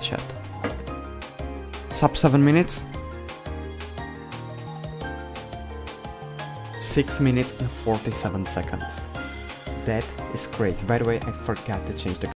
Chat. Sub 7 minutes. 6 minutes and 47 seconds. That is crazy. By the way, I forgot to change the